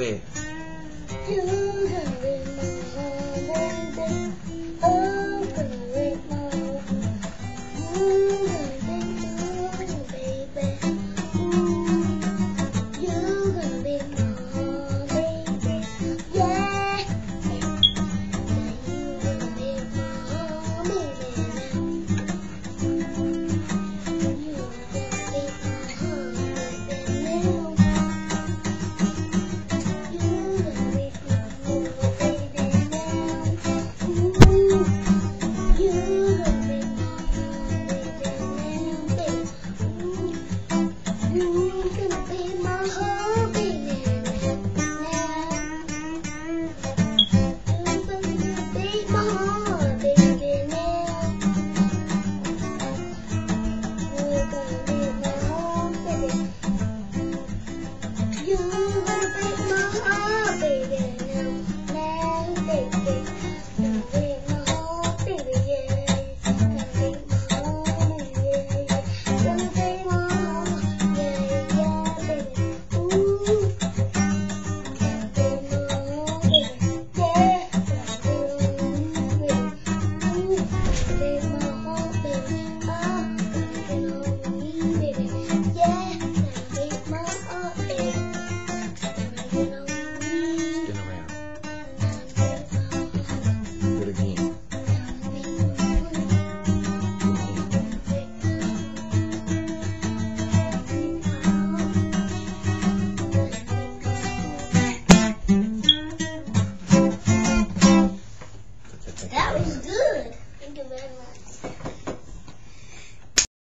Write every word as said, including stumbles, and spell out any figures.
baby. You gonna be my baby. Oh, gonna be my. You gonna be my baby. You gonna be my baby. Yeah. You gonna be my baby now. You gonna be my heart.